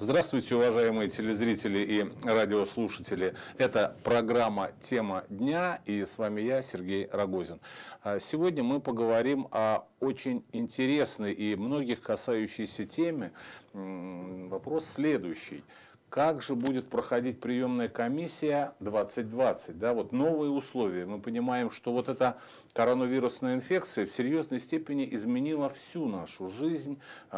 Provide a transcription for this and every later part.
Здравствуйте, уважаемые телезрители и радиослушатели. Это программа «Тема дня», и с вами я, Сергей Рогозин. Сегодня мы поговорим о очень интересной и многих касающейся теме. Вопрос следующий. Как же будет проходить приемная комиссия 2020? Да, вот новые условия. Мы понимаем, что вот эта коронавирусная инфекция в серьезной степени изменила всю нашу жизнь.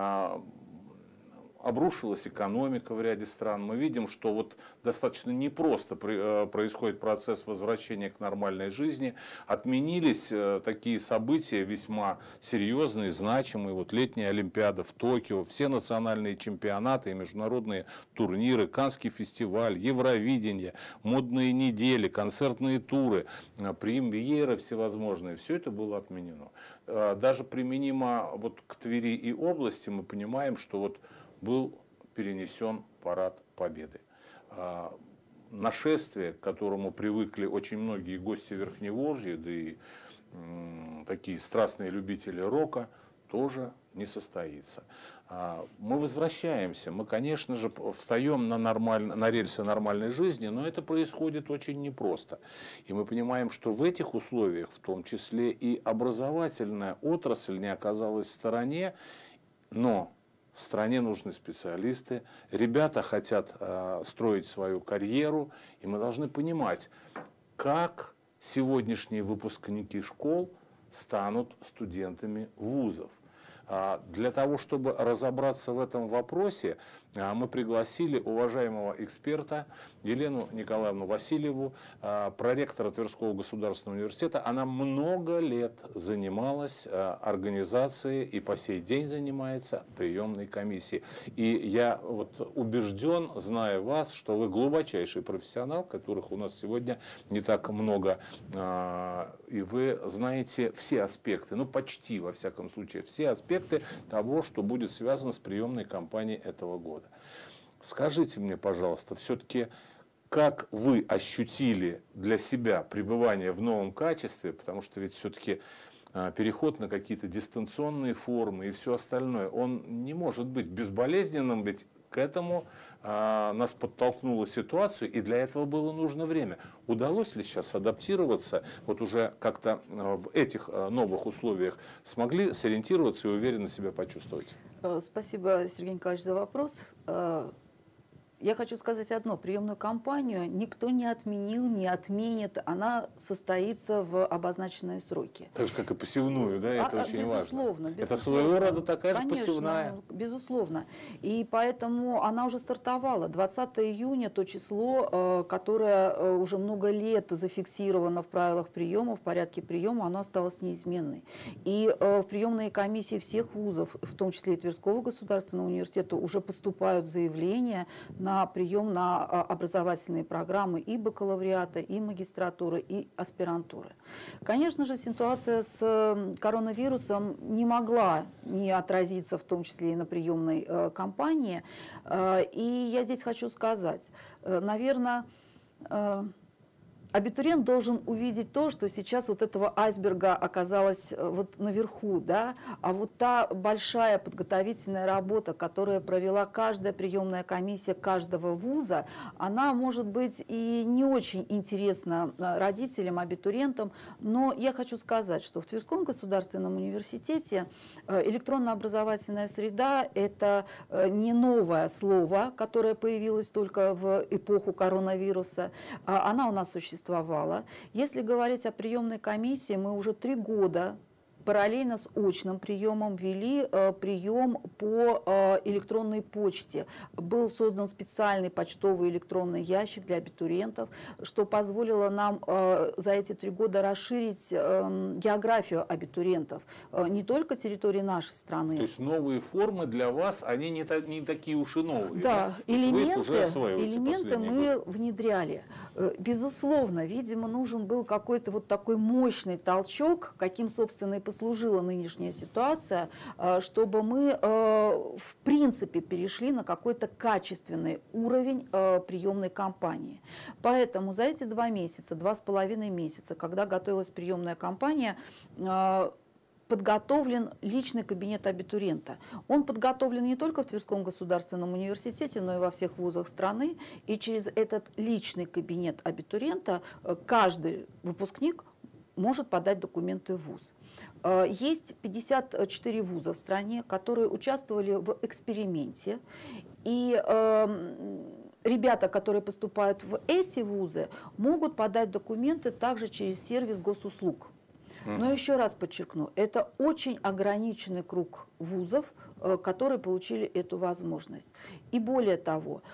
Обрушилась экономика в ряде стран. Мы видим, что вот достаточно непросто происходит процесс возвращения к нормальной жизни. Отменились такие события весьма серьезные, значимые. Вот летняя Олимпиада в Токио, все национальные чемпионаты и международные турниры, Каннский фестиваль, Евровидение, модные недели, концертные туры, премьеры всевозможные. Все это было отменено. Даже применимо вот к Твери и области мы понимаем, что вот был перенесен парад Победы. Нашествие, к которому привыкли очень многие гости Верхневолжья, да и такие страстные любители рока, тоже не состоится. Мы возвращаемся, мы, конечно же, встаем на рельсы нормальной жизни, но это происходит очень непросто. И мы понимаем, что в этих условиях, в том числе и образовательная отрасль не оказалась в стороне, но в стране нужны специалисты, ребята хотят строить свою карьеру, и мы должны понимать, как сегодняшние выпускники школ станут студентами вузов. Для того, чтобы разобраться в этом вопросе, мы пригласили уважаемого эксперта Елену Николаевну Васильеву, проректора Тверского государственного университета. Она много лет занималась организацией и по сей день занимается приемной комиссией. И я вот убежден, зная вас, что вы глубочайший профессионал, которых у нас сегодня не так много, и вы знаете все аспекты, ну почти во всяком случае, все аспекты того, что будет связано с приемной кампанией этого года. Скажите мне, пожалуйста, все-таки, как вы ощутили для себя пребывание в новом качестве, потому что ведь все-таки переход на какие-то дистанционные формы и все остальное, он не может быть безболезненным, ведь к этому нас подтолкнула ситуация, и для этого было нужно время. Удалось ли сейчас адаптироваться, вот уже как-то в этих новых условиях смогли сориентироваться и уверенно себя почувствовать? Спасибо, Сергей Николаевич, за вопрос. Я хочу сказать одно. Приемную кампанию никто не отменил, не отменит. Она состоится в обозначенные сроки. Так же, как и посевную, да? Это очень безусловно, важно. Безусловно. Это своего рода такая Конечно, же посевная. Безусловно. И поэтому она уже стартовала. 20 июня, то число, которое уже много лет зафиксировано в правилах приема, в порядке приема, оно осталось неизменной. И в приемные комиссии всех вузов, в том числе и Тверского государственного университета, уже поступают заявления на прием на образовательные программы и бакалавриата, и магистратуры, и аспирантуры. Конечно же, ситуация с коронавирусом не могла не отразиться, в том числе и на приемной кампании. И я здесь хочу сказать, наверное, абитуриент должен увидеть то, что сейчас вот этого айсберга оказалось вот наверху, да, а вот та большая подготовительная работа, которую провела каждая приемная комиссия каждого вуза, она может быть и не очень интересна родителям, абитуриентам, но я хочу сказать, что в Тверском государственном университете электронно-образовательная среда – это не новое слово, которое появилось только в эпоху коронавируса, она у нас существует. Если говорить о приемной комиссии, мы уже 3 года параллельно с очным приемом вели прием по электронной почте. Был создан специальный почтовый электронный ящик для абитуриентов, что позволило нам за эти 3 года расширить географию абитуриентов, не только территории нашей страны. То есть новые формы для вас, они не такие уж и новые. Да, да? элементы мы внедряли. Безусловно, видимо, нужен был какой-то вот такой мощный толчок, каким, собственно, и послужила нынешняя ситуация, чтобы мы в принципе перешли на какой-то качественный уровень приемной кампании. Поэтому за эти 2 месяца, 2,5 месяца, когда готовилась приемная кампания, подготовлен личный кабинет абитуриента. Он подготовлен не только в Тверском государственном университете, но и во всех вузах страны. И через этот личный кабинет абитуриента каждый выпускник может подать документы в вуз. Есть 54 вуза в стране, которые участвовали в эксперименте. И ребята, которые поступают в эти вузы, могут подать документы также через сервис госуслуг. Но еще раз подчеркну, это очень ограниченный круг вузов, которые получили эту возможность. И более того,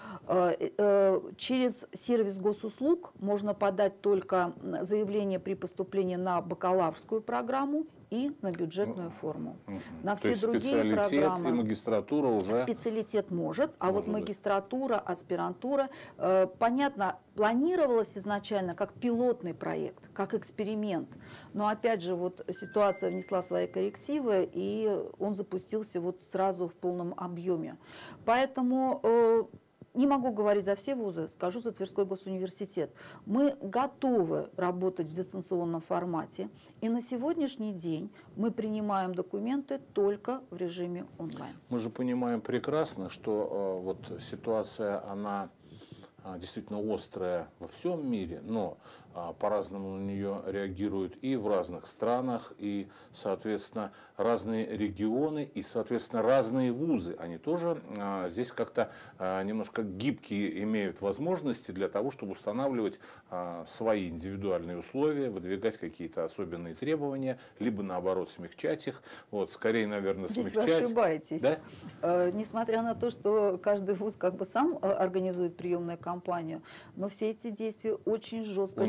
через сервис госуслуг можно подать только заявление при поступлении на бакалаврскую программу и на бюджетную форму. На все другие программы. И магистратура уже... Специалитет может, а вот быть. магистратура, аспирантура, понятно, планировалось изначально как пилотный проект, как эксперимент. Но опять же, вот ситуация внесла свои коррективы, и он запустился вот сразу в полном объеме. Поэтому... Не могу говорить за все вузы, скажу за Тверской госуниверситет. Мы готовы работать в дистанционном формате, и на сегодняшний день мы принимаем документы только в режиме онлайн. Мы же понимаем прекрасно, что вот ситуация, она действительно острая во всем мире, но по-разному на нее реагируют и в разных странах, и, соответственно, разные регионы, и, соответственно, разные вузы. Они тоже здесь как-то немножко гибкие имеют возможности для того, чтобы устанавливать свои индивидуальные условия, выдвигать какие-то особенные требования, либо, наоборот, смягчать их. Вот, скорее, наверное, здесь смягчать. Вы ошибаетесь. Да? Несмотря на то, что каждый вуз как бы сам организует приемную кампанию, но все эти действия очень жестко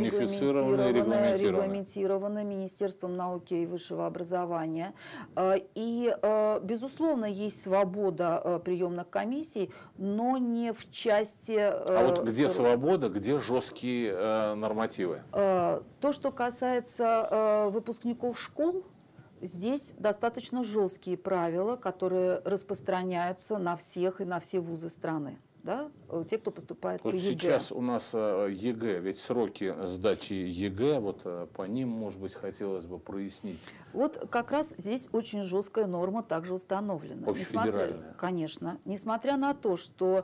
регламентированы Министерством науки и высшего образования. И, безусловно, есть свобода приемных комиссий, но не в части... А вот где свобода, где жесткие нормативы? То, что касается выпускников школ, здесь достаточно жесткие правила, которые распространяются на всех и на все вузы страны. Да? Те, кто поступает вот по ЕГЭ. Сейчас у нас ЕГЭ, ведь сроки сдачи ЕГЭ, вот по ним, может быть, хотелось бы прояснить. Вот как раз здесь очень жесткая норма также установлена. Общефедеральная. Конечно. Несмотря на то, что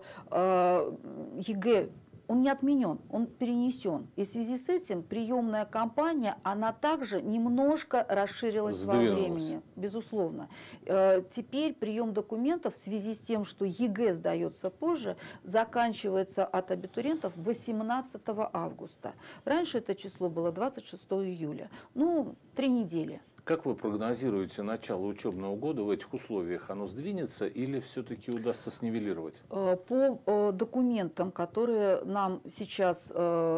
ЕГЭ, он не отменен, он перенесен. И в связи с этим приемная кампания, она также немножко расширилась во времени, безусловно. Теперь прием документов в связи с тем, что ЕГЭ сдается позже, заканчивается от абитуриентов 18 августа. Раньше это число было 26 июля. Ну, 3 недели. Как вы прогнозируете начало учебного года в этих условиях? Оно сдвинется или все-таки удастся снивелировать? По документам, которые нам сейчас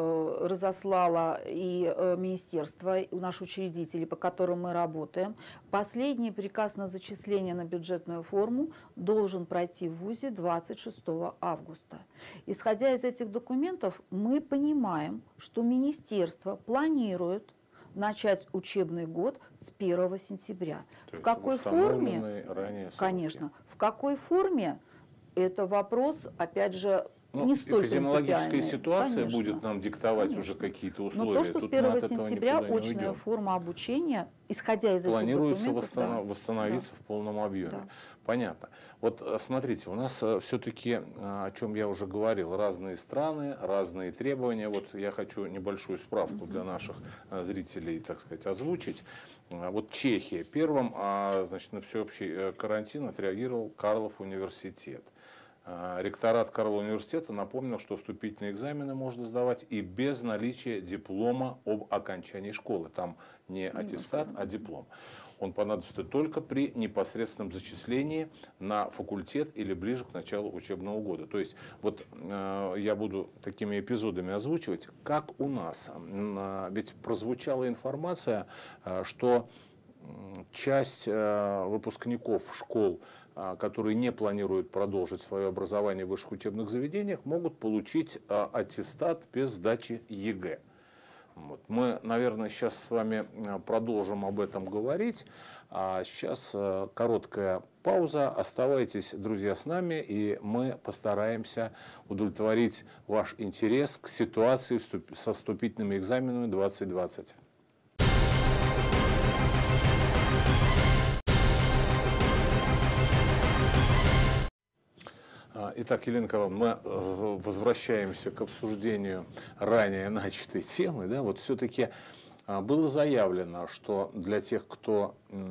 разослало и министерство, и наши учредители, по которым мы работаем, последний приказ на зачисление на бюджетную форму должен пройти в ВУЗе 26 августа. Исходя из этих документов, мы понимаем, что министерство планирует начать учебный год с 1 сентября. То в какой форме? Конечно. В какой форме? Это вопрос, опять же, не столь эпидемиологическая принципиальный. ситуация Конечно. будет нам диктовать уже какие-то условия. Но то, что с 1 сентября очная форма обучения, исходя из этих документов, планируется восстановиться в полном объеме. Да. Понятно. Вот смотрите, у нас все-таки, о чем я уже говорил, разные страны, разные требования. Вот я хочу небольшую справку для наших зрителей, так сказать, озвучить. Вот Чехия. Первым, значит, на всеобщий карантин отреагировал Карлов университет. Ректорат Карлова университета напомнил, что вступительные экзамены можно сдавать и без наличия диплома об окончании школы. Там не аттестат, а диплом. Он понадобится только при непосредственном зачислении на факультет или ближе к началу учебного года. То есть вот я буду такими эпизодами озвучивать, как у нас. Ведь прозвучала информация, что часть выпускников школ, которые не планируют продолжить свое образование в высших учебных заведениях, могут получить аттестат без сдачи ЕГЭ. Вот. Мы, наверное, сейчас с вами продолжим об этом говорить. А сейчас короткая пауза. Оставайтесь, друзья, с нами, и мы постараемся удовлетворить ваш интерес к ситуации со вступительными экзаменами 2020. Итак, Елена Николаевна, мы возвращаемся к обсуждению ранее начатой темы. Да? Вот все-таки было заявлено, что для тех, кто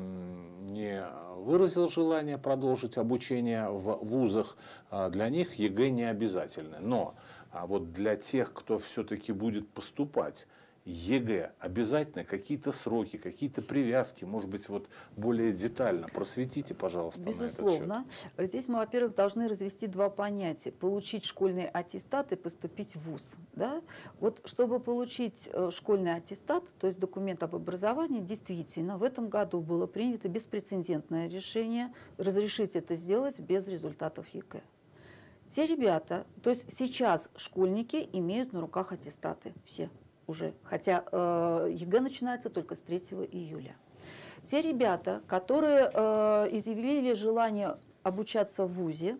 не выразил желание продолжить обучение в вузах, для них ЕГЭ не обязательно. Но вот для тех, кто все-таки будет поступать, ЕГЭ обязательно, какие-то сроки, какие-то привязки, может быть, вот более детально просветите, пожалуйста, на этот счет. Безусловно. Здесь мы, во-первых, должны развести два понятия. Получить школьный аттестат и поступить в вуз. Да? Вот чтобы получить школьный аттестат, то есть документ об образовании, действительно, в этом году было принято беспрецедентное решение разрешить это сделать без результатов ЕГЭ. Те ребята, то есть сейчас школьники имеют на руках аттестаты, все уже, хотя ЕГЭ начинается только с 3 июля. Те ребята, которые изъявили желание обучаться в вузе,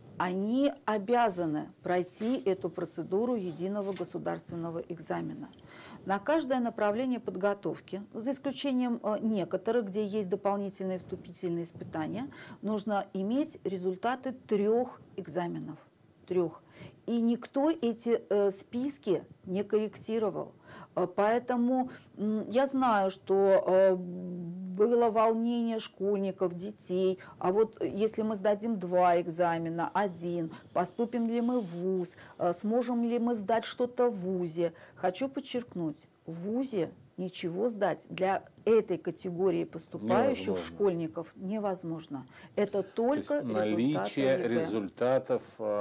они обязаны пройти эту процедуру единого государственного экзамена. На каждое направление подготовки, за исключением некоторых, где есть дополнительные вступительные испытания, нужно иметь результаты 3 экзаменов. 3. И никто эти списки не корректировал. Поэтому я знаю, что было волнение школьников, детей. А вот если мы сдадим 2 экзамена, 1, поступим ли мы в вуз, сможем ли мы сдать что-то в вузе. Хочу подчеркнуть, в вузе ничего сдать для этой категории поступающих школьников невозможно. Это только наличие результатов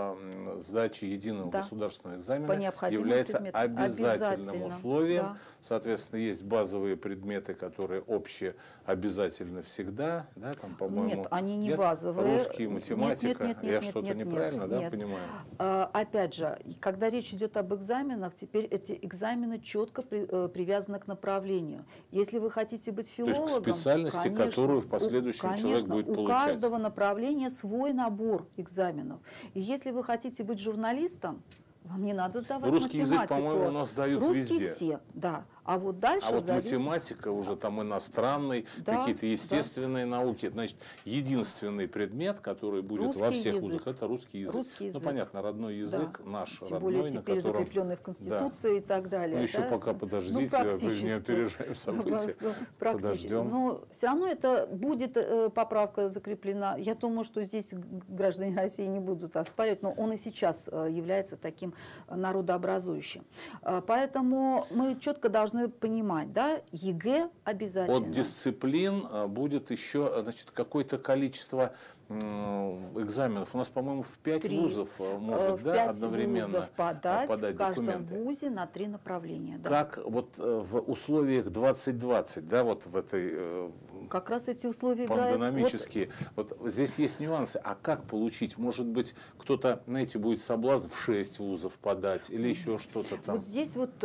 сдачи единого государственного экзамена является обязательным условием. Да. Соответственно, есть базовые предметы, которые общеобязательны всегда. Да, там, по-моему, нет, они не базовые. Русский, математика. Я что-то неправильно понимаю? Опять же, когда речь идет об экзаменах, теперь эти экзамены четко привязаны к направлению. Если вы хотите быть филологом, то есть к специальности, конечно, которую в последующем человек будет получать. У каждого направления свой набор экзаменов. И если вы хотите быть журналистом, вам не надо сдавать русский математику. Язык, по-моему, у нас дают русский везде. Все, да. А вот дальше математика уже там иностранный, да, какие-то естественные науки. Значит, единственный предмет, который будет русский во всех язык. вузах, это русский язык. Русский язык. Ну, понятно, родной язык, наш Тем родной, более теперь закрепленный в Конституции и так далее. Ну, еще пока подождите, мы не опережаем события. Подождем. Но все равно это будет поправка закреплена. Я думаю, что здесь граждане России не будут оспаривать, но он и сейчас является таким народообразующим. Поэтому мы четко должны понимать, да, ЕГЭ обязательно. От дисциплин будет еще, значит, какое-то количество экзаменов. У нас, по-моему, в 5 вузов может, да, одновременно вузов подать в каждом документы. Вузе на 3 направления. Да. Как вот в условиях 2020, да, вот в этой как раз эти условия пандемические. Вот здесь есть нюансы. А как получить? Может быть, кто-то, знаете, будет соблазн в 6 вузов подать или еще что-то там? Вот здесь вот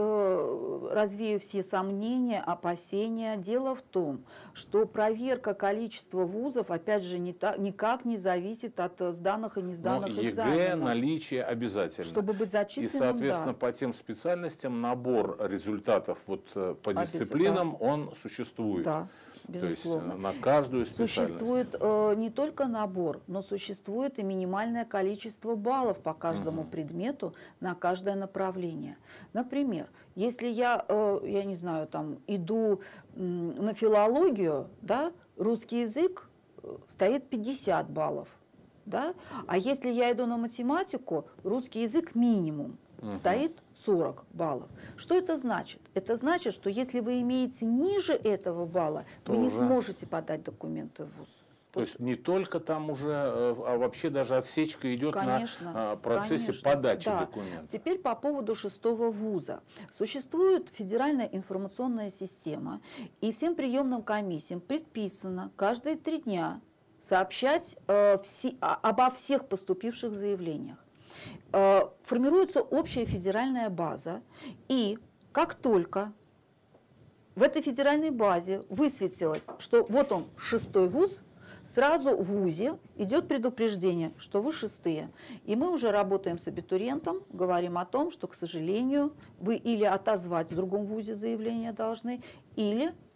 развею все сомнения, опасения. Дело в том, что проверка количества вузов, опять же, никак не зависит от сданных и несданных экзаменов. ЕГЭ наличие обязательно. Чтобы быть зачисленным, и, соответственно, по тем специальностям набор результатов вот по дисциплинам, он существует. Да. Безусловно. То есть на каждую специальность. Существует не только набор, но существует и минимальное количество баллов по каждому предмету на каждое направление. Например, если я не знаю, там, иду на филологию, да, русский язык стоит 50 баллов. Да? А если я иду на математику, русский язык минимум. Стоит 40 баллов. Что это значит? Это значит, что если вы имеете ниже этого балла, вы не сможете подать документы в вуз. То есть не только там уже, а вообще даже отсечка идет на процессе подачи документов. Теперь по поводу 6-го вуза. Существует федеральная информационная система, и всем приемным комиссиям предписано каждые 3 дня сообщать обо всех поступивших заявлениях. Формируется общая федеральная база, и как только в этой федеральной базе высветилось, что вот он 6-й вуз, сразу в вузе идет предупреждение, что вы 6-е. И мы уже работаем с абитуриентом, говорим о том, что, к сожалению, вы или отозвать в другом вузе заявление должны, или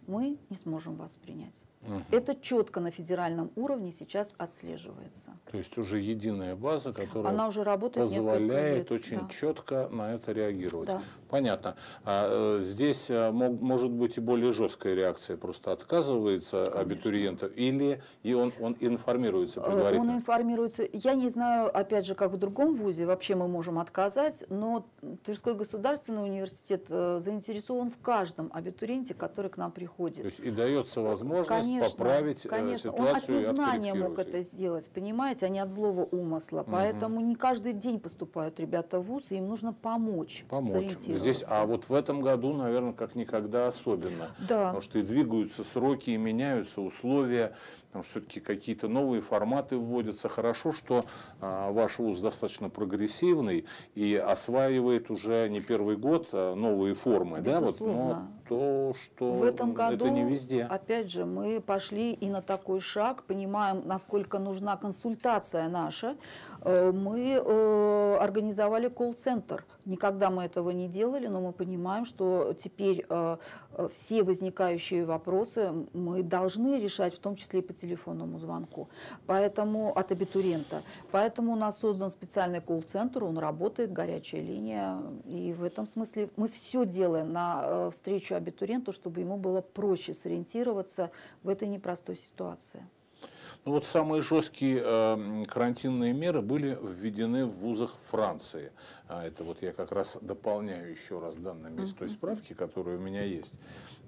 мы не сможем вас принять. Это четко на федеральном уровне сейчас отслеживается. То есть уже единая база, которая Она уже работает позволяет несколько лет. очень Да. четко на это реагировать. Да. Понятно. Здесь может быть и более жесткая реакция, просто отказывается абитуриентов, или и он информируется предварительно? Он информируется. Я не знаю, опять же, как в другом вузе, вообще мы можем отказать, но Тверской государственный университет заинтересован в каждом абитуриенте, который к нам приходит. То есть и дается возможность поправить конечно. ситуацию Он от незнания и мог это сделать, понимаете, а не от злого умысла. Поэтому не каждый день поступают ребята в вуз, и им нужно помочь сориентироваться. Здесь, а вот в этом году, наверное, как никогда особенно. Да. Потому что и двигаются сроки, и меняются условия, потому что все-таки какие-то новые форматы вводятся. Хорошо, что ваш вуз достаточно прогрессивный и осваивает уже не первый год новые формы. Безусловно. Да? Вот, но то, что В этом году, это не везде. опять же, мы пошли и на такой шаг, понимаем, насколько нужна консультация наша. Мы организовали колл-центр. Никогда мы этого не делали, но мы понимаем, что теперь все возникающие вопросы мы должны решать, в том числе и по телефонному звонку, поэтому от абитуриента. Поэтому у нас создан специальный колл-центр, он работает, горячая линия. И в этом смысле мы все делаем на встречу абитуриенту, чтобы ему было проще сориентироваться в этой непростой ситуации. Ну вот самые жесткие карантинные меры были введены в вузах Франции. Это вот я как раз дополняю еще раз данными из той справки, которая у меня есть.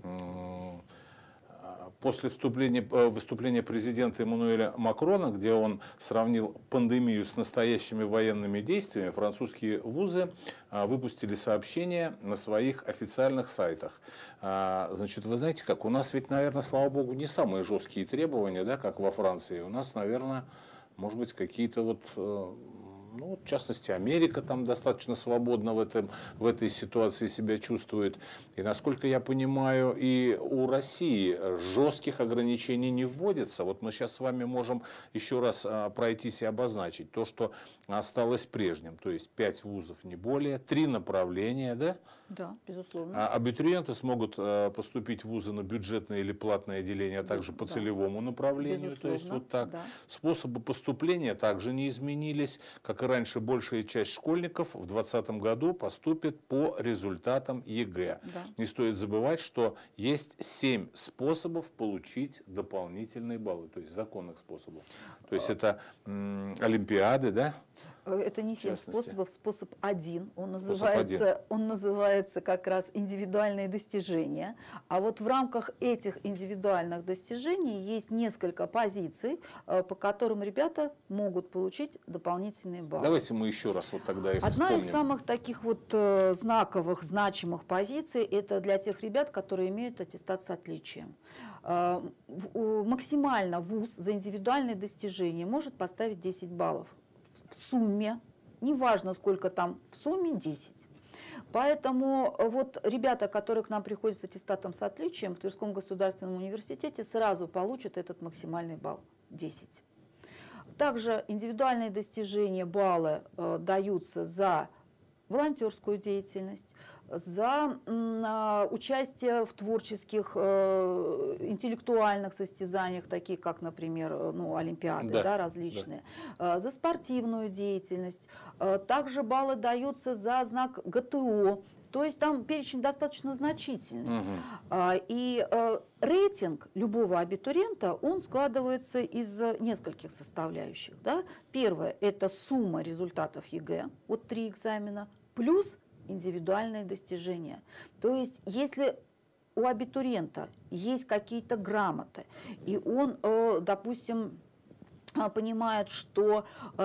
После выступления президента Эммануэля Макрона, где он сравнил пандемию с настоящими военными действиями, французские вузы выпустили сообщение на своих официальных сайтах. Значит, вы знаете как, у нас ведь, наверное, слава богу, не самые жесткие требования, да, как во Франции. У нас, наверное, может быть, какие-то вот... Ну, в частности, Америка там достаточно свободно в этой ситуации себя чувствует. И, насколько я понимаю, и у России жестких ограничений не вводится. Вот мы сейчас с вами можем еще раз пройтись и обозначить то, что осталось прежним. То есть 5 вузов, не более, 3 направления, да? Да, безусловно. Абитуриенты смогут поступить в вузы на бюджетное или платное отделение, а также по целевому направлению. Безусловно, то есть вот так. да. Способы поступления также не изменились. Как и раньше, большая часть школьников в 2020 году поступит по результатам ЕГЭ. Да. Не стоит забывать, что есть 7 способов получить дополнительные баллы, то есть законных способов. То есть это олимпиады, да? Это не 7 частности. способов, способ один. Он один. называется как раз индивидуальные достижения. А вот в рамках этих индивидуальных достижений есть несколько позиций, по которым ребята могут получить дополнительные баллы. Давайте мы еще раз вот тогда их Одна вспомним. из самых таких вот знаковых, значимых позиций – это для тех ребят, которые имеют аттестат с отличием. Максимально вуз за индивидуальные достижения может поставить 10 баллов. В сумме, неважно сколько там, в сумме 10. Поэтому вот ребята, которые к нам приходят с аттестатом с отличием, в Тверском государственном университете сразу получат этот максимальный балл – 10. Также индивидуальные достижения, баллы даются за волонтерскую деятельность, за участие в творческих, интеллектуальных состязаниях, такие как, например, олимпиады, да, различные, за спортивную деятельность. Также баллы даются за знак ГТО, то есть там перечень достаточно значительный. И рейтинг любого абитуриента, он складывается из нескольких составляющих. Да? Первое – это сумма результатов ЕГЭ, вот 3 экзамена, плюс индивидуальные достижения. То есть, если у абитуриента есть какие-то грамоты, и он, допустим, понимает, что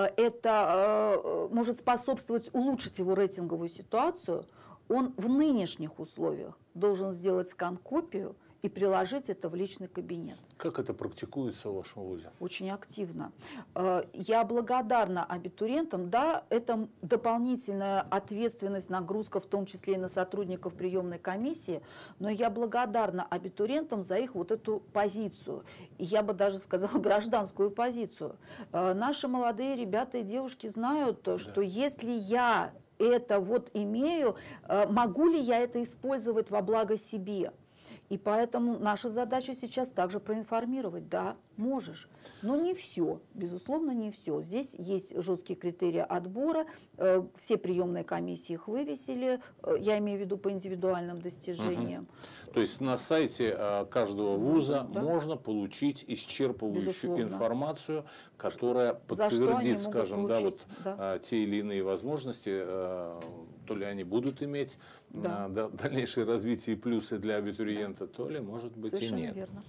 это может способствовать улучшить его рейтинговую ситуацию, он в нынешних условиях должен сделать скан-копию и приложить это в личный кабинет. Как это практикуется в вашем вузе? Очень активно. Я благодарна абитуриентам. Да, это дополнительная ответственность, нагрузка, в том числе и на сотрудников приемной комиссии, но я благодарна абитуриентам за их вот эту позицию. И я бы даже сказала гражданскую позицию. Наши молодые ребята и девушки знают, что если я это вот имею, могу ли я это использовать во благо себе? И поэтому наша задача сейчас также проинформировать. Да, можешь, но не все, безусловно, не все. Здесь есть жесткие критерии отбора, все приемные комиссии их вывесили, я имею в виду по индивидуальным достижениям. То есть на сайте каждого вуза можно получить исчерпывающую информацию, которая подтвердит, скажем, те или иные возможности, то ли они будут иметь дальнейшее развитие и плюсы для абитуриента, то ли, может быть, совершенно и нет. Верно.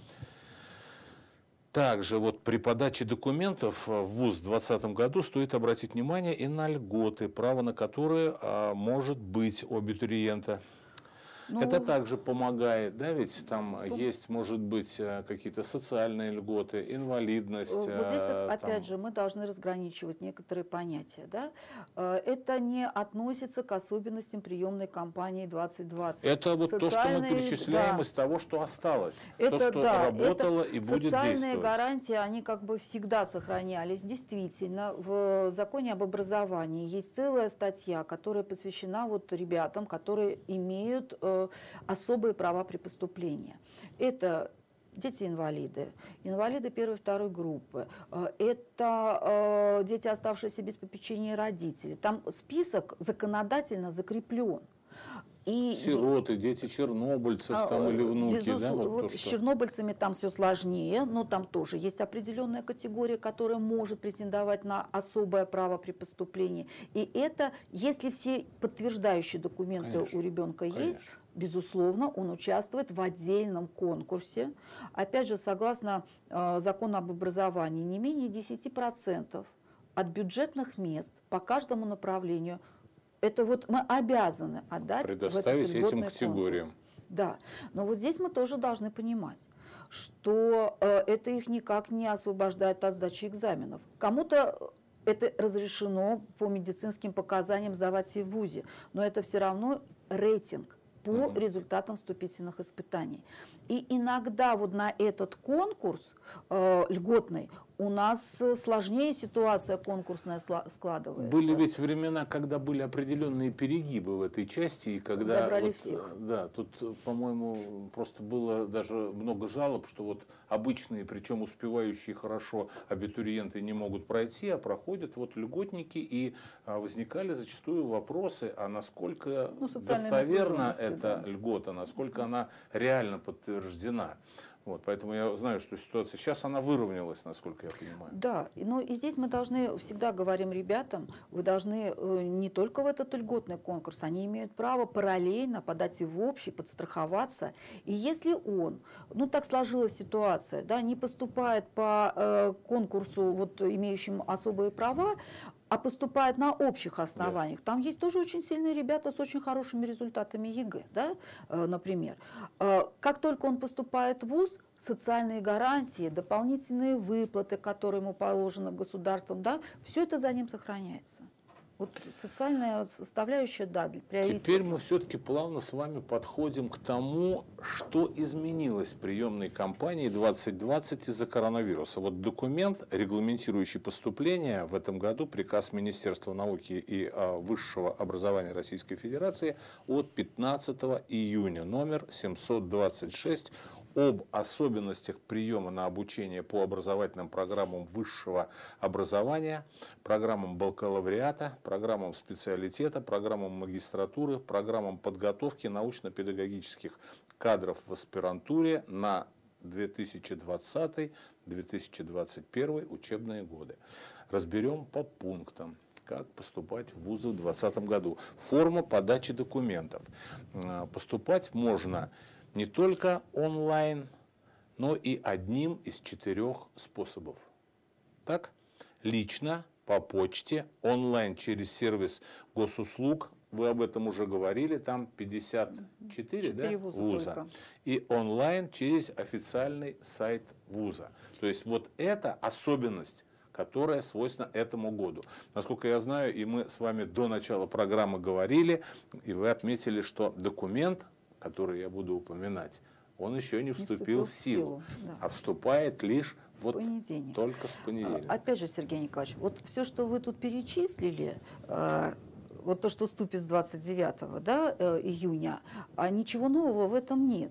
Также вот при подаче документов в ВУЗ в 2020 году стоит обратить внимание и на льготы, право на которые может быть у абитуриента. Это также помогает, да, ведь там есть, может быть, какие-то социальные льготы, инвалидность. Вот здесь, опять же, мы должны разграничивать некоторые понятия. Да? Это не относится к особенностям приемной кампании 2020. Это вот то, что мы перечисляем из того, что осталось, то, что работало и будет действовать. Социальные гарантии, они как бы всегда сохранялись. Действительно, в законе об образовании есть целая статья, которая посвящена вот ребятам, которые имеют особые права при поступлении. Это дети-инвалиды, инвалиды первой и второй группы, это дети, оставшиеся без попечения родителей. Там список законодательно закреплен. И сироты, дети чернобыльцев там, или внуки. Да, вот с чернобыльцами там все сложнее, но там тоже есть определенная категория, которая может претендовать на особое право при поступлении. И это, если все подтверждающие документы у ребенка есть, безусловно, он участвует в отдельном конкурсе. Опять же, согласно закону об образовании, не менее 10% от бюджетных мест по каждому направлению это вот мы обязаны отдать предоставить в этот этим категориям. Конкурс. Да, но вот здесь мы тоже должны понимать, что это их никак не освобождает от сдачи экзаменов. Кому-то это разрешено по медицинским показаниям сдавать и в ВУЗе, но это все равно рейтинг по результатам вступительных испытаний. И иногда вот на этот конкурс льготный у нас сложнее ситуация конкурсная складывается. Были ведь времена, когда были определенные перегибы в этой части, и когда всех. Да, тут, по-моему, просто было даже много жалоб, что вот обычные, причем успевающие хорошо абитуриенты не могут пройти, а проходят вот льготники, и возникали зачастую вопросы, а насколько достоверна эта льгота, насколько она реально подтверждена. Вот, поэтому я знаю, что ситуация сейчас она выровнялась, насколько я понимаю. Да, но и здесь мы должны, всегда говорим ребятам, вы должны не только в этот льготный конкурс, они имеют право параллельно подать и в общий, подстраховаться. И если он, ну так сложилась ситуация, да, не поступает по конкурсу, вот, имеющему особые права, а поступает на общих основаниях. Там есть тоже очень сильные ребята с очень хорошими результатами ЕГЭ, да, например. Как только он поступает в ВУЗ, социальные гарантии, дополнительные выплаты, которые ему положены государством, да, все это за ним сохраняется. Вот социальная составляющая, да, приоритет. Теперь мы все-таки плавно с вами подходим к тому, что изменилось в приемной кампании 2020 из-за коронавируса. Вот документ, регламентирующий поступление в этом году, приказ Министерства науки и высшего образования Российской Федерации от 15 июня, номер 726, об особенностях приема на обучение по образовательным программам высшего образования, программам бакалавриата, программам специалитета, программам магистратуры, программам подготовки научно-педагогических кадров в аспирантуре на 2020-2021 учебные годы. Разберем по пунктам, как поступать в вузы в 2020 году. Форма подачи документов. Поступать можно не только онлайн, но и одним из 4 способов. Так, лично, по почте, онлайн через сервис госуслуг, вы об этом уже говорили, там 54 вуза. И онлайн через официальный сайт вуза. То есть вот это особенность, которая свойственна этому году. Насколько я знаю, и мы с вами до начала программы говорили, и вы отметили, что документ, который я буду упоминать, он еще не вступил в силу, да, а вступает лишь вот только с понедельника. Опять же, Сергей Николаевич, вот все, что вы тут перечислили, вот то, что вступит с 29 июня, а ничего нового в этом нет.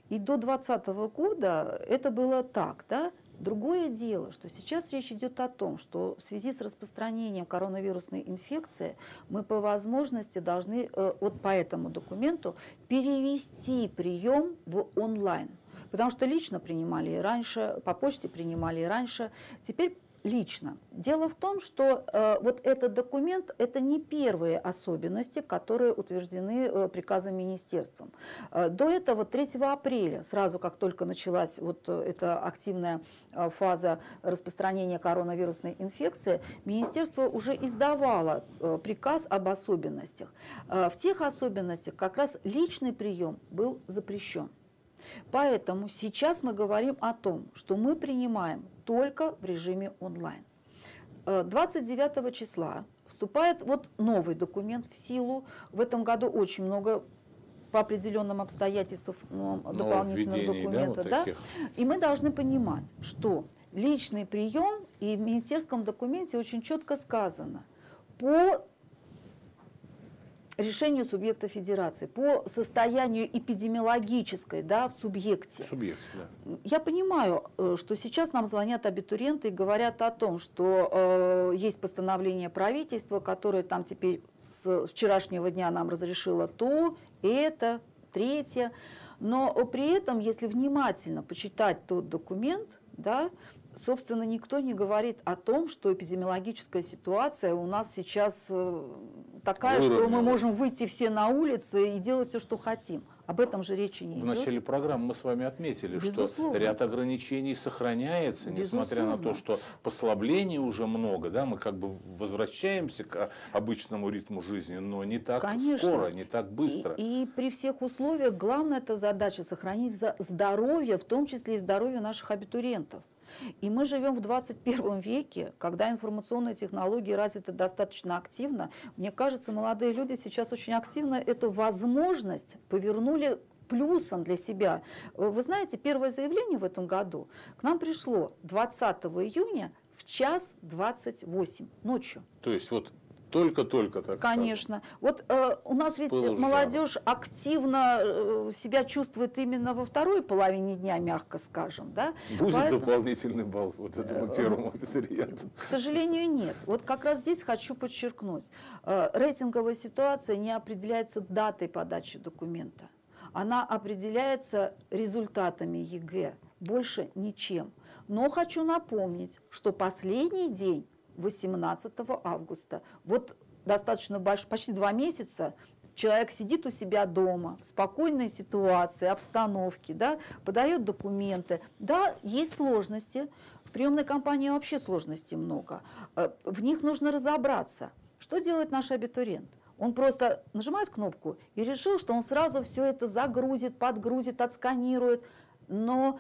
И до 2020 года это было так, да? Другое дело, что сейчас речь идет о том, что в связи с распространением коронавирусной инфекции мы по возможности должны вот по этому документу перевести прием в онлайн. Потому что лично принимали и раньше, по почте принимали и раньше, теперь лично. Дело в том, что вот этот документ – это не первые особенности, которые утверждены приказом министерством. До этого 3 апреля, сразу как только началась вот эта активная фаза распространения коронавирусной инфекции, министерство уже издавало приказ об особенностях. В тех особенностях как раз личный прием был запрещен. Поэтому сейчас мы говорим о том, что мы принимаем только в режиме онлайн. 29 числа вступает вот новый документ в силу. В этом году очень много по определенным обстоятельствам дополнительных документов. Да, вот и мы должны понимать, что личный прием, и в министерском документе очень четко сказано, по решению субъекта федерации, по состоянию эпидемиологической, да, в субъекте. Да. Я понимаю, что сейчас нам звонят абитуриенты и говорят о том, что есть постановление правительства, которое там теперь с вчерашнего дня нам разрешило то, это, третье. Но при этом, если внимательно почитать тот документ, да, собственно, никто не говорит о том, что эпидемиологическая ситуация у нас сейчас такая, что мы можем выйти все на улицы и делать все, что хотим. Об этом же речи не идет. В начале программы мы с вами отметили, что ряд ограничений сохраняется, несмотря на то, что послаблений уже много, да, мы как бы возвращаемся к обычному ритму жизни, но не так скоро, не так быстро. И при всех условиях главная эта задача сохранить здоровье, в том числе и здоровье наших абитуриентов. И мы живем в 21 веке, когда информационные технологии развиты достаточно активно. Мне кажется, молодые люди сейчас очень активно эту возможность повернули плюсом для себя. Вы знаете, первое заявление в этом году к нам пришло 20 июня в 1:28 ночью. То есть вот только-только, так Конечно. Вот у нас ведь молодежь активно себя чувствует именно во второй половине дня, мягко скажем. Да? Будет дополнительный балл вот этому первому абитуриенту? К сожалению, нет. Вот как раз здесь хочу подчеркнуть. Рейтинговая ситуация не определяется датой подачи документа. Она определяется результатами ЕГЭ, больше ничем. Но хочу напомнить, что последний день 18 августа. Вот достаточно большой, почти 2 месяца человек сидит у себя дома, в спокойной ситуации, обстановке, да, подает документы. Да, есть сложности. В приемной кампании вообще сложностей много. В них нужно разобраться. Что делает наш абитуриент? Он просто нажимает кнопку и решил, что он сразу все это загрузит, подгрузит, отсканирует. Но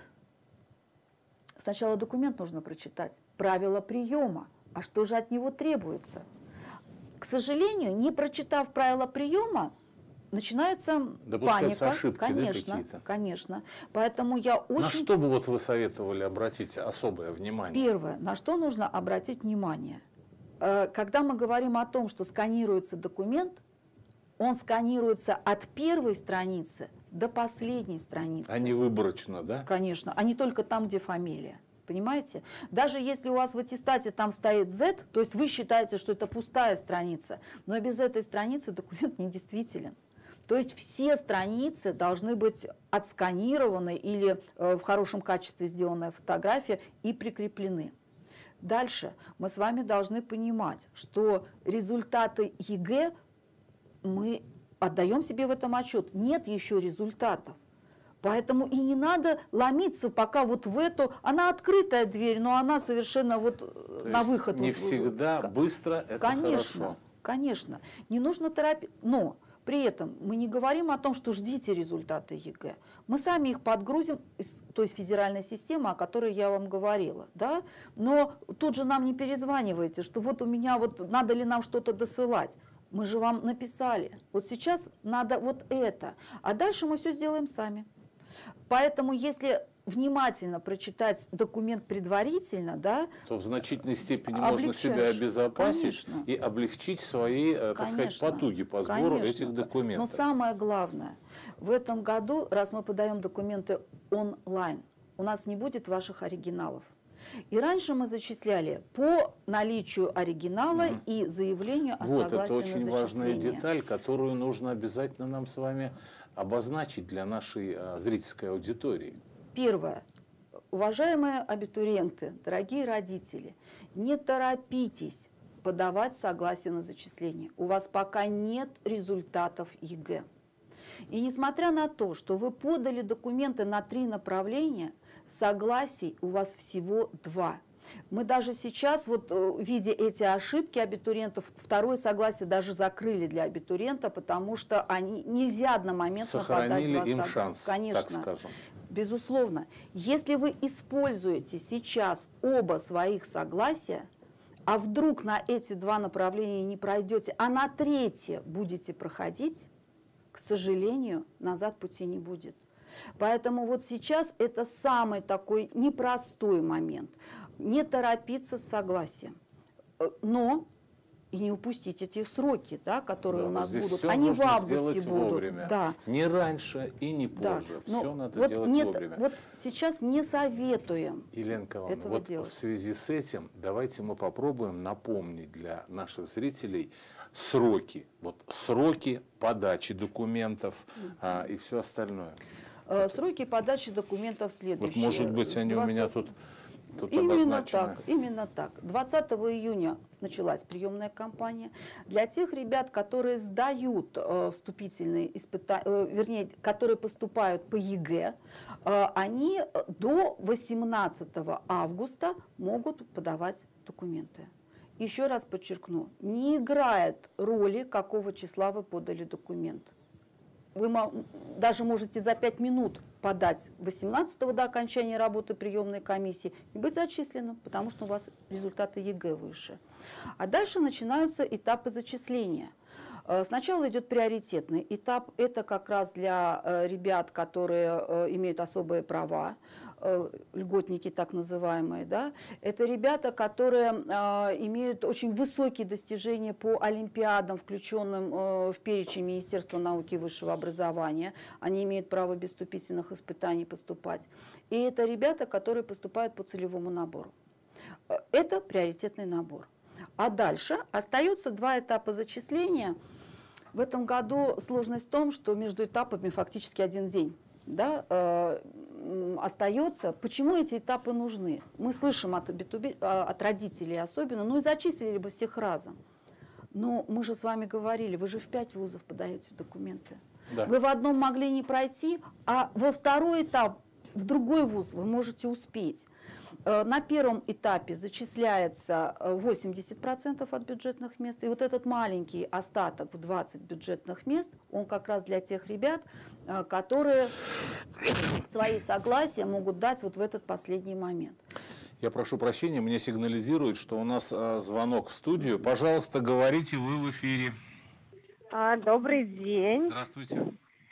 сначала документ нужно прочитать. Правила приема. А что же от него требуется? К сожалению, не прочитав правила приема, начинается паника. Ошибки, конечно, да, конечно. Поэтому я очень... На что бы вот вы советовали обратить особое внимание? Первое, на что нужно обратить внимание. Когда мы говорим о том, что сканируется документ, он сканируется от первой страницы до последней страницы. А не выборочно, да? Конечно, а не только там, где фамилия. Понимаете? Даже если у вас в аттестате там стоит Z, то есть вы считаете, что это пустая страница, но без этой страницы документ недействителен. То есть все страницы должны быть отсканированы или в хорошем качестве сделанная фотография и прикреплены. Дальше мы с вами должны понимать, что результаты ЕГЭ, мы отдаем себе в этом отчет, нет еще результатов. Поэтому и не надо ломиться пока вот в эту, она открытая дверь, но она совершенно вот то на выход. Не всегда быстро, это конечно, хорошо. Конечно, не нужно торопиться, но при этом мы не говорим о том, что ждите результаты ЕГЭ. Мы сами их подгрузим, то есть федеральная система, о которой я вам говорила, да? Но тут же нам не перезваниваете, что вот у меня, вот надо ли нам что-то досылать. Мы же вам написали, вот сейчас надо вот это, а дальше мы все сделаем сами. Поэтому, если внимательно прочитать документ предварительно, да, то в значительной степени можно себя облегчаешь. обезопасить Конечно. и облегчить свои, так сказать, потуги по сбору Конечно. этих документов. Но самое главное, в этом году, раз мы подаем документы онлайн, у нас не будет ваших оригиналов. И раньше мы зачисляли по наличию оригинала и заявлению о Вот, согласии это очень на важная зачисление. деталь, которую нужно обязательно нам с вами обозначить для нашей зрительской аудитории. Первое. Уважаемые абитуриенты, дорогие родители, не торопитесь подавать согласие на зачисление. У вас пока нет результатов ЕГЭ. И несмотря на то, что вы подали документы на 3 направления, согласий у вас всего 2. Мы даже сейчас, вот видя эти ошибки абитуриентов, второе согласие даже закрыли для абитуриента, потому что они нельзя одномоментно подать 2 Сохранили им согласия. шанс, Конечно. так скажем. Безусловно. Если вы используете сейчас оба своих согласия, а вдруг на эти 2 направления не пройдете, а на 3 будете проходить, к сожалению, назад пути не будет. Поэтому вот сейчас это самый такой непростой момент. Не торопиться с согласием, но и не упустить эти сроки, да, которые Да, у нас здесь будут. всё Они в нужно августе сделать будут. вовремя. Да. Не раньше и не Да. позже. Но Все надо вот делать нет, вовремя. вот сейчас не советуем Елена Николаевна, этого вот делать. в связи с этим давайте мы попробуем напомнить для наших зрителей сроки. Вот сроки подачи документов и все остальное. Сроки подачи документов следующие. Вот может быть они у меня тут Именно обозначены. так, именно так. 20 июня началась приемная кампания. Для тех ребят, которые сдают вступительные испытания, вернее, которые поступают по ЕГЭ, они до 18 августа могут подавать документы. Еще раз подчеркну, не играет роли, какого числа вы подали документ. Вы даже можете за 5 минут подать 18-го до окончания работы приемной комиссии и быть зачисленным, потому что у вас результаты ЕГЭ выше. А дальше начинаются этапы зачисления. Сначала идет приоритетный этап. Это как раз для ребят, которые имеют особые права, льготники так называемые. Да? Это ребята, которые имеют очень высокие достижения по олимпиадам, включенным в перечень Министерства науки и высшего образования. Они имеют право без вступительных испытаний поступать. И это ребята, которые поступают по целевому набору. Это приоритетный набор. А дальше остаются 2 этапа зачисления. В этом году сложность в том, что между этапами фактически 1 день. Да, остается. Почему эти этапы нужны? Мы слышим от родителей особенно, ну и зачислили бы всех разом. Но мы же с вами говорили, вы же в 5 вузов подаете документы. Да. Вы в одном могли не пройти, а во второй этап, в другой вуз вы можете успеть. На первом этапе зачисляется 80% от бюджетных мест. И вот этот маленький остаток в 20 бюджетных мест, он как раз для тех ребят, которые свои согласия могут дать вот в этот последний момент. Я прошу прощения, мне сигнализируют, что у нас звонок в студию. Пожалуйста, говорите, вы в эфире. Добрый день. Здравствуйте.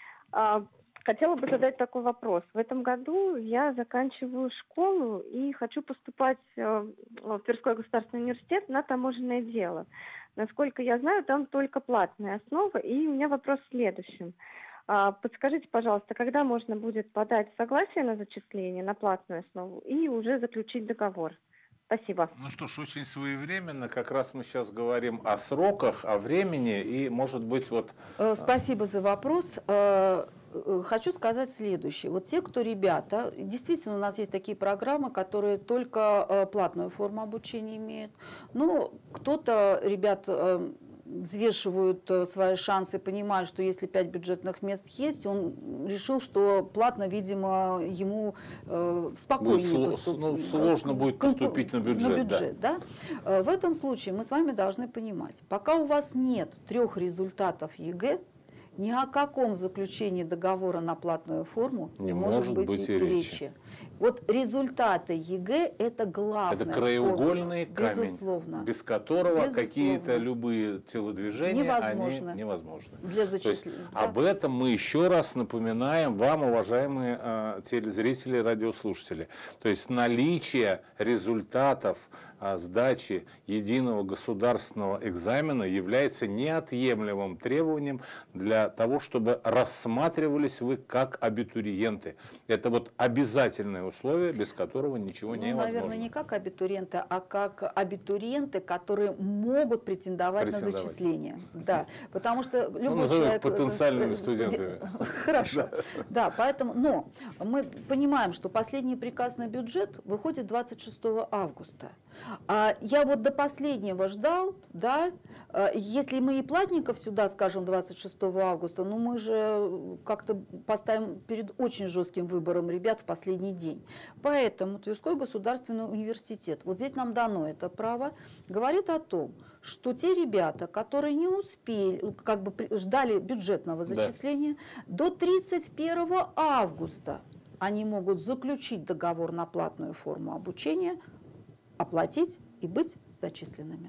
Хотела бы задать такой вопрос. В этом году я заканчиваю школу и хочу поступать в Тверской государственный университет на таможенное дело. Насколько я знаю, там только платная основа. И у меня вопрос в следующем. Подскажите, пожалуйста, когда можно будет подать согласие на зачисление на платную основу и уже заключить договор? Спасибо. Ну что ж, очень своевременно. Как раз мы сейчас говорим о сроках, о времени и, может быть, вот... Спасибо за вопрос. Хочу сказать следующее. Вот те, кто ребята, действительно у нас есть такие программы, которые только платную форму обучения имеют. Но кто-то, ребят, взвешивают свои шансы, понимают, что если 5 бюджетных мест есть, он решил, что платно, видимо, ему спокойнее поступить. Сложно будет поступить на бюджет. Да? В этом случае мы с вами должны понимать, пока у вас нет 3 результатов ЕГЭ, ни о каком заключении договора на платную форму не может быть и речи. Вот результаты ЕГЭ – это главное. Это краеугольный камень, безусловно. без которого какие-то любые телодвижения невозможно. Они невозможны. Для зачисления. Да. Об этом мы еще раз напоминаем вам, уважаемые телезрители и радиослушатели. То есть наличие результатов сдачи единого государственного экзамена является неотъемлемым требованием для того, чтобы рассматривались вы как абитуриенты. Это вот обязательное условие, без которого ничего невозможно. Наверное, не как абитуриенты, а как абитуриенты, которые могут претендовать на зачисление. Да, потому что любой человек... потенциальными студентами. Хорошо. Да, поэтому, но мы понимаем, что последний приказ на бюджет выходит 26 августа. Я вот до последнего ждал, да, если мы и платников сюда скажем 26 августа, ну мы же как-то поставим перед очень жестким выбором ребят в последний день. Поэтому Тверской государственный университет, вот здесь нам дано это право, говорит о том, что те ребята, которые не успели, как бы ждали бюджетного зачисления, до 31 августа они могут заключить договор на платную форму обучения, оплатить и быть зачисленными.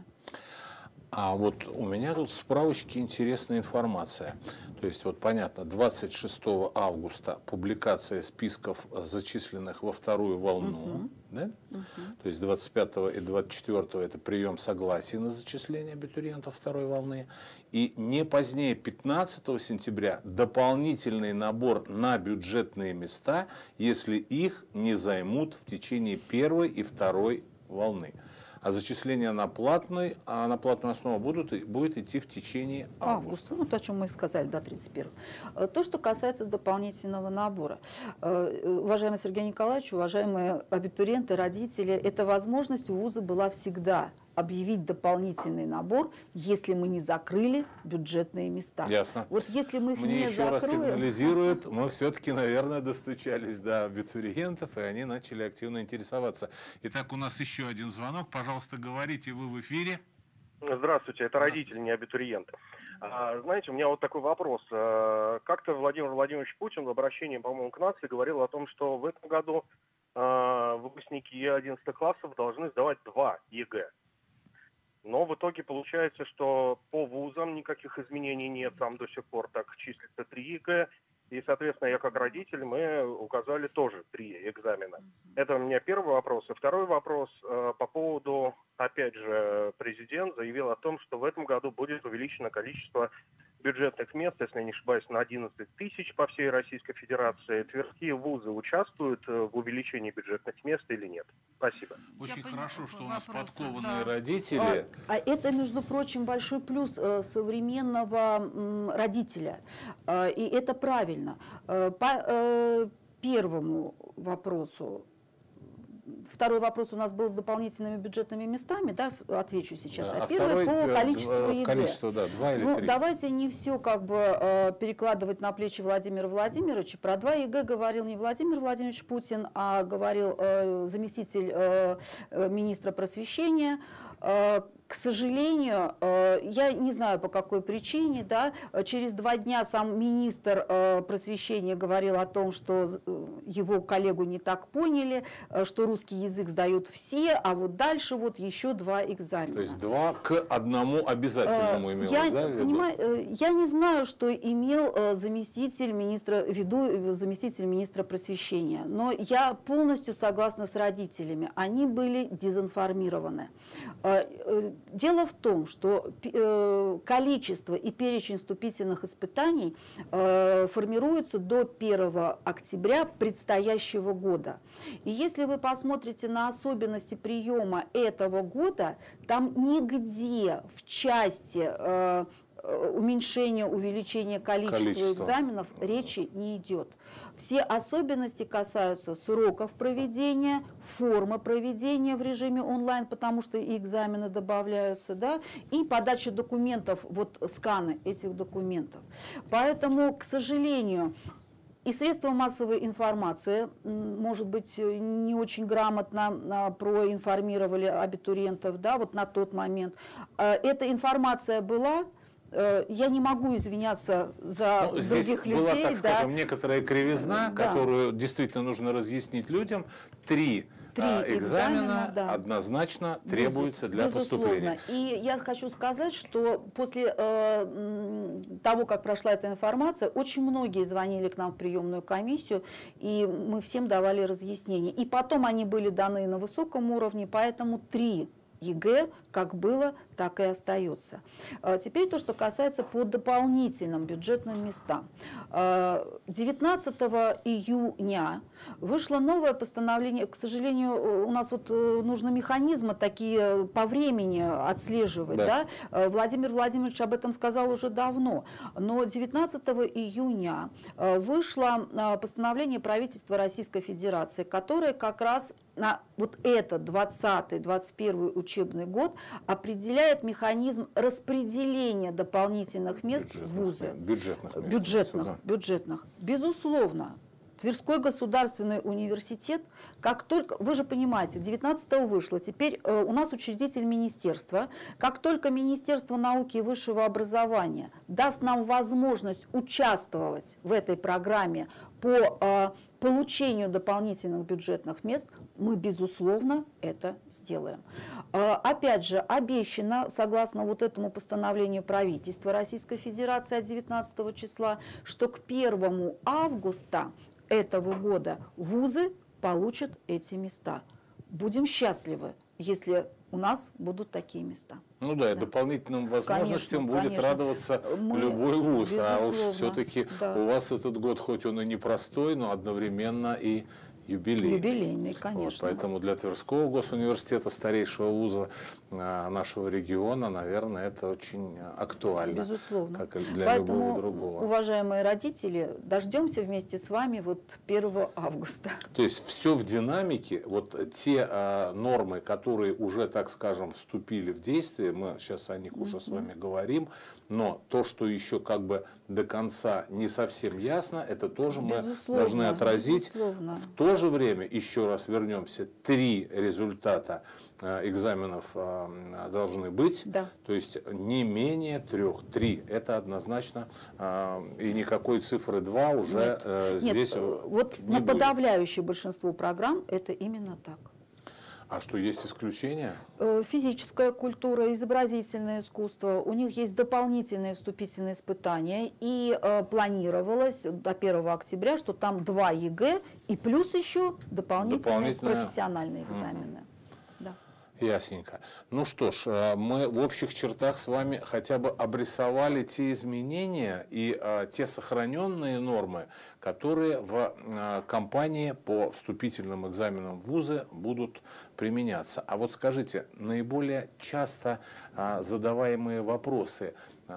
А вот у меня тут в справочке интересная информация. То есть, вот понятно, 26 августа публикация списков зачисленных во вторую волну, да? То есть 25 и 24 это прием согласия на зачисление абитуриентов второй волны. И не позднее 15 сентября дополнительный набор на бюджетные места, если их не займут в течение первой и второй волны. А зачисление на платную основу будет идти в течение августа. Ну, то, о чем мы и сказали, до 31. То, что касается дополнительного набора. Уважаемый Сергей Николаевич, уважаемые абитуриенты, родители, эта возможность у вуза была всегда объявить дополнительный набор, если мы не закрыли бюджетные места. Ясно. Вот если мы их Мне не еще закроем... раз сигнализирует, мы все-таки, наверное, достучались до абитуриентов, и они начали активно интересоваться. Итак, у нас еще один звонок. Пожалуйста, говорите, вы в эфире. Здравствуйте, это родители, не абитуриенты. Знаете, у меня вот такой вопрос. Как-то Владимир Владимирович Путин в обращении, по-моему, к нации говорил о том, что в этом году выпускники 11 классов должны сдавать 2 ЕГЭ. Но в итоге получается, что по вузам никаких изменений нет, там до сих пор так числится 3 ЕГЭ. И, соответственно, я как родитель, мы указали тоже 3 экзамена. Это у меня первый вопрос. И второй вопрос по поводу, опять же, президент заявил о том, что в этом году будет увеличено количество бюджетных мест, если я не ошибаюсь, на 11 тысяч по всей Российской Федерации. Тверские вузы участвуют в увеличении бюджетных мест или нет? Спасибо. Очень хорошо, что у нас подкованные родители. А это, между прочим, большой плюс современного родителя. И это правильно. По первому вопросу. Второй вопрос у нас был с дополнительными бюджетными местами, да, отвечу сейчас. Да, а первый по количеству ЕГЭ. Количество, да, 2 или 3. Давайте не все как бы перекладывать на плечи Владимира Владимировича. Про 2 ЕГЭ говорил не Владимир Владимирович Путин, а говорил заместитель министра просвещения. К сожалению, я не знаю по какой причине, да, через 2 дня сам министр просвещения говорил о том, что его коллегу не так поняли, что русский язык сдают все, а вот дальше вот еще 2 экзамена. То есть 2 к 1 обязательному имелось, да? Я не знаю, что имел заместитель министра просвещения, но я полностью согласна с родителями. Они были дезинформированы. Дело в том, что количество и перечень вступительных испытаний формируются до 1 октября предстоящего года. И если вы посмотрите на особенности приема этого года, там нигде в части уменьшения, увеличения количества экзаменов речи не идет. Все особенности касаются сроков проведения, формы проведения в режиме онлайн, потому что и экзамены добавляются, да, и подача документов, вот сканы этих документов. Поэтому, к сожалению, и средства массовой информации, может быть, не очень грамотно проинформировали абитуриентов, да, вот на тот момент. Эта информация была, Я не могу извиняться за здесь других была, людей. так скажем, некоторая кривизна, Да. которую действительно нужно разъяснить людям. Три экзамена да, однозначно требуются для безусловно. поступления. И я хочу сказать, что после того, как прошла эта информация, очень многие звонили к нам в приемную комиссию, и мы всем давали разъяснения. И потом они были даны на высоком уровне, поэтому 3 ЕГЭ как было, так и остается. Теперь то, что касается по дополнительным бюджетным местам. 19 июня вышло новое постановление. К сожалению, у нас вот нужно механизмы такие по времени отслеживать. Да. Да? Владимир Владимирович об этом сказал уже давно. Но 19 июня вышло постановление правительства Российской Федерации, которое как раз на вот этот 20-21 учебный год определяет механизм распределения дополнительных мест в вузы. Бюджетных. Безусловно. Тверской государственный университет, как только, вы же понимаете, 19-го вышло, теперь у нас учредитель министерства, как только Министерство науки и высшего образования даст нам возможность участвовать в этой программе по получению дополнительных бюджетных мест, мы, безусловно, это сделаем. Опять же, обещано, согласно вот этому постановлению правительства Российской Федерации от 19 числа, что к 1 августа этого года вузы получат эти места. Будем счастливы, если у нас будут такие места. Ну да, и дополнительным возможностям будет радоваться любой вуз. А уж все-таки у вас этот год, хоть он и непростой, но одновременно и юбилейный. Юбилейный, конечно. Вот, поэтому для Тверского госуниверситета, старейшего вуза нашего региона, наверное, это очень актуально. Безусловно. Как и для Поэтому, любого другого. уважаемые родители, дождемся вместе с вами вот 1 августа. То есть все в динамике, вот те нормы, которые уже, так скажем, вступили в действие, мы сейчас о них уже с вами говорим, но то, что еще как бы до конца не совсем ясно, это тоже мы должны отразить. Безусловно. В то же время, еще раз вернемся, 3 результата экзаменов должны быть, Да. то есть не менее 3. 3 это однозначно, и никакой цифры 2 уже здесь вот не на будет. подавляющее большинство программ это именно так. А что, есть исключения? Физическая культура, изобразительное искусство, у них есть дополнительные вступительные испытания, и планировалось до 1 октября, что там 2 ЕГЭ и плюс еще дополнительные профессиональные экзамены. Да. Ясненько. Ну что ж, мы в общих чертах с вами хотя бы обрисовали те изменения и те сохраненные нормы, которые в кампании по вступительным экзаменам в вузы будут применяться. А вот скажите, наиболее часто задаваемые вопросы,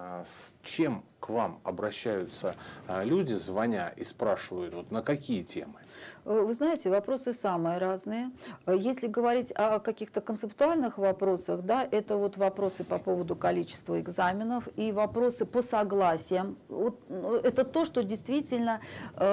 с чем к вам обращаются люди, звоня и спрашивают, вот на какие темы? Вы знаете, вопросы самые разные. Если говорить о каких-то концептуальных вопросах, да, это вот вопросы по поводу количества экзаменов и вопросы по согласиям. Вот, это то, что действительно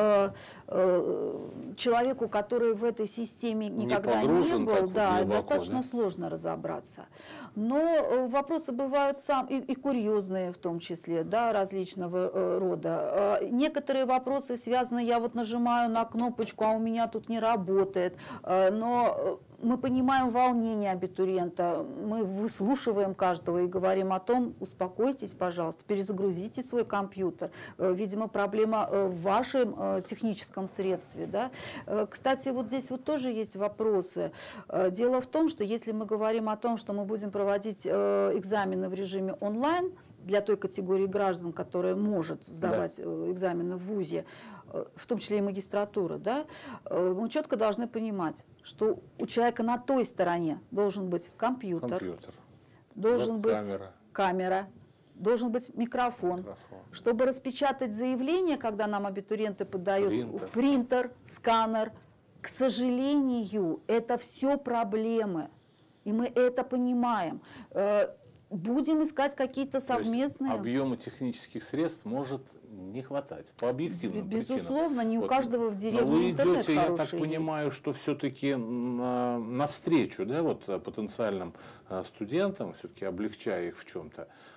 человеку, который в этой системе никогда не был, да, глубоко, достаточно сложно разобраться. Но вопросы бывают и курьезные в том числе, да, различного рода. Некоторые вопросы связаны, я вот нажимаю на кнопочку, а у меня тут не работает, но мы понимаем волнение абитуриента, мы выслушиваем каждого и говорим о том, успокойтесь, пожалуйста, перезагрузите свой компьютер. Видимо, проблема в вашем техническом средстве. Да? Кстати, вот здесь вот тоже есть вопросы. Дело в том, что если мы говорим о том, что мы будем проводить экзамены в режиме онлайн, для той категории граждан, которая может сдавать экзамены в ВУЗе, в том числе и магистратура, да, мы четко должны понимать, что у человека на той стороне должен быть компьютер. Должен быть камера, должен быть микрофон. Чтобы распечатать заявление, когда нам абитуриенты подают, принтер, сканер. К сожалению, это все проблемы, и мы это понимаем. Будем искать какие-то совместные. Объема технических средств может не хватать по объективным причинам. Безусловно, не у каждого в деревне. Но вы интернет идете, я так есть. понимаю, что все-таки навстречу, да, вот, потенциальным студентам, все-таки облегчая их в чем-то.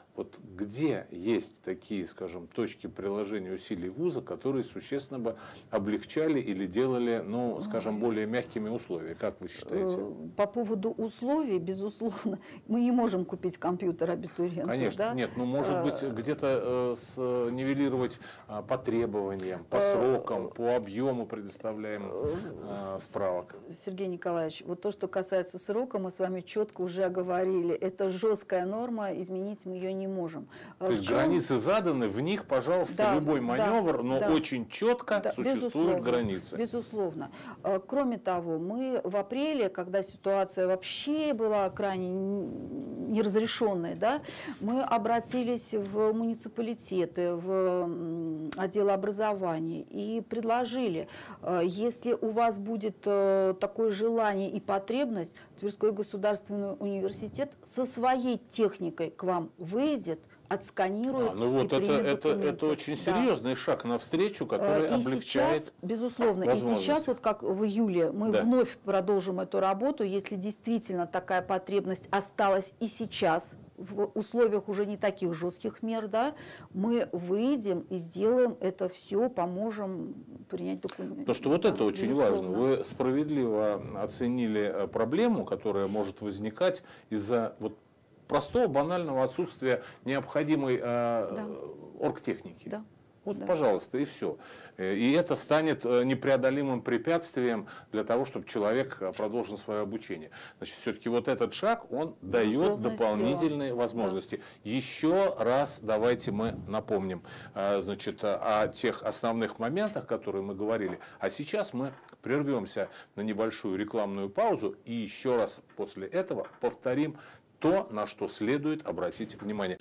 Вот где есть такие, скажем, точки приложения усилий вуза, которые существенно бы облегчали или делали, ну, скажем, более мягкими условия? Как вы считаете? По поводу условий, безусловно, мы не можем купить компьютер абитуриенту. Конечно, да? нет, ну, может быть, где-то нивелировать по требованиям, по срокам, по объему предоставляемых справок. Сергей Николаевич, вот то, что касается срока, мы с вами четко уже оговорили. Это жесткая норма, изменить мы ее не можем. То есть границы заданы, в них, пожалуйста, Да, любой маневр, да, но да. очень четко Да, существуют безусловно, границы. Безусловно. Кроме того, мы в апреле, когда ситуация вообще была крайне неразрешенной, да, мы обратились в муниципалитеты, в отдел образования и предложили, если у вас будет такое желание и потребность, Тверской государственный университет со своей техникой к вам выйдет, отсканирует Ну вот и примет это документы. очень Да. серьезный шаг навстречу, который И облегчает сейчас, безусловно, и возможности. сейчас, вот как в июле, мы Да. вновь продолжим эту работу, если действительно такая потребность осталась и сейчас, в условиях уже не таких жестких мер, да, мы выйдем и сделаем это все, поможем принять документы. Потому что вот это очень важно. Безусловно. Вы справедливо оценили проблему, которая может возникать из-за вот простого, банального отсутствия необходимой оргтехники. Да. Вот, Да. пожалуйста, и все. И это станет непреодолимым препятствием для того, чтобы человек продолжил свое обучение. Значит, все-таки вот этот шаг, он дает Безусловно, дополнительные возможности. Еще раз давайте мы напомним, значит, о тех основных моментах, которые мы говорили. А сейчас мы прервемся на небольшую рекламную паузу и еще раз после этого повторим то, на что следует обратить внимание.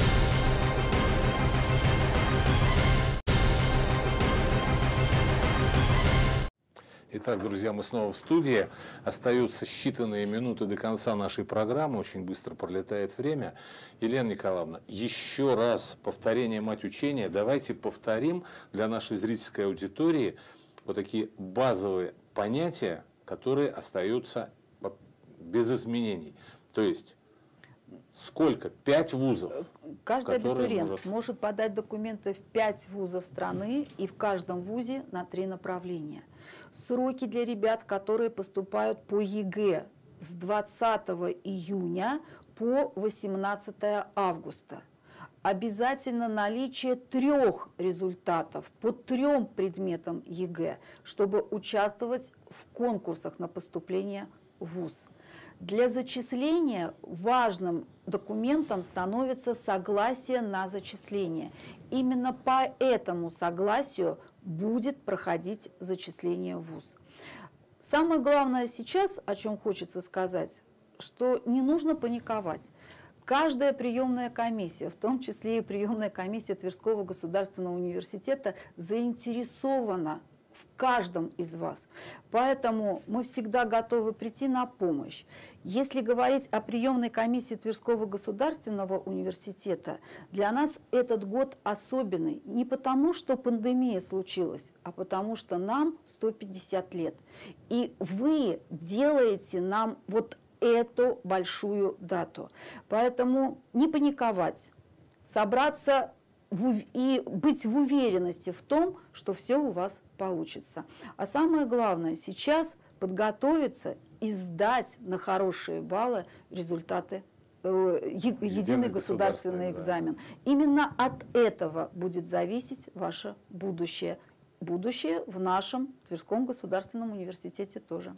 Итак, друзья, мы снова в студии. Остаются считанные минуты до конца нашей программы. Очень быстро пролетает время. Елена Николаевна, еще раз повторение мать учения. Давайте повторим для нашей зрительской аудитории вот такие базовые понятия, которые остаются без изменений. То есть сколько? 5 вузов. Каждый абитуриент может подать документы в 5 вузов страны и в каждом вузе на 3 направления. Сроки для ребят, которые поступают по ЕГЭ с 20 июня по 18 августа. Обязательно наличие 3 результатов по 3 предметам ЕГЭ, чтобы участвовать в конкурсах на поступление в вуз. Для зачисления важным документом становится согласие на зачисление. Именно по этому согласию будет проходить зачисление в вуз. Самое главное сейчас, о чем хочется сказать, что не нужно паниковать. Каждая приемная комиссия, в том числе и приемная комиссия Тверского государственного университета, заинтересована в каждом из вас. Поэтому мы всегда готовы прийти на помощь. Если говорить о приемной комиссии Тверского государственного университета, для нас этот год особенный. Не потому, что пандемия случилась, а потому, что нам 150 лет. И вы делаете нам вот эту большую дату. Поэтому не паниковать, собраться и быть в уверенности в том, что все у вас получится. А самое главное, сейчас подготовиться и сдать на хорошие баллы результаты единый государственный экзамен. Именно от этого будет зависеть ваше будущее. Будущее в нашем Тверском государственном университете тоже.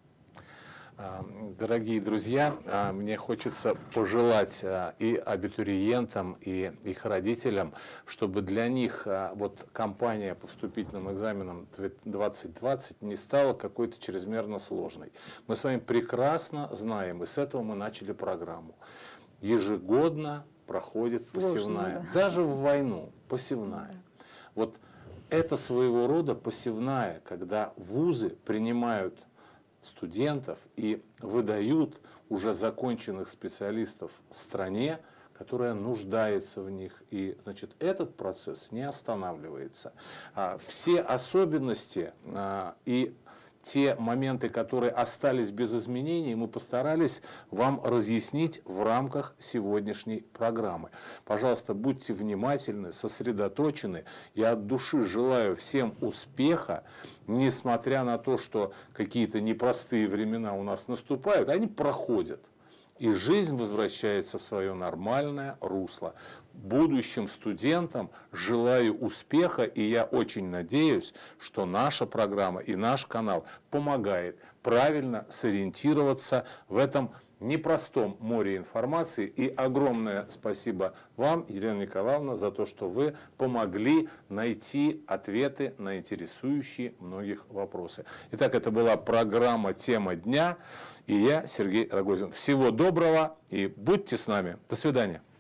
Дорогие друзья, мне хочется пожелать и абитуриентам, и их родителям, чтобы для них вот кампания по вступительным экзаменам 2020 не стала какой-то чрезмерно сложной. Мы с вами прекрасно знаем, и с этого мы начали программу. Ежегодно проходит посевная, даже в войну посевная. Вот это своего рода посевная, когда вузы принимают студентов и выдают уже законченных специалистов стране, которая нуждается в них. И, значит, этот процесс не останавливается. Все особенности и те моменты, которые остались без изменений, мы постарались вам разъяснить в рамках сегодняшней программы. Пожалуйста, будьте внимательны, сосредоточены. Я от души желаю всем успеха, несмотря на то, что какие-то непростые времена у нас наступают, они проходят. И жизнь возвращается в свое нормальное русло. Будущим студентам желаю успеха, и я очень надеюсь, что наша программа и наш канал помогает правильно сориентироваться в этом непростом море информации. И огромное спасибо вам, Елена Николаевна, за то, что вы помогли найти ответы на интересующие многих вопросы. Итак, это была программа «Тема дня». И я, Сергей Рогозин. Всего доброго и будьте с нами. До свидания.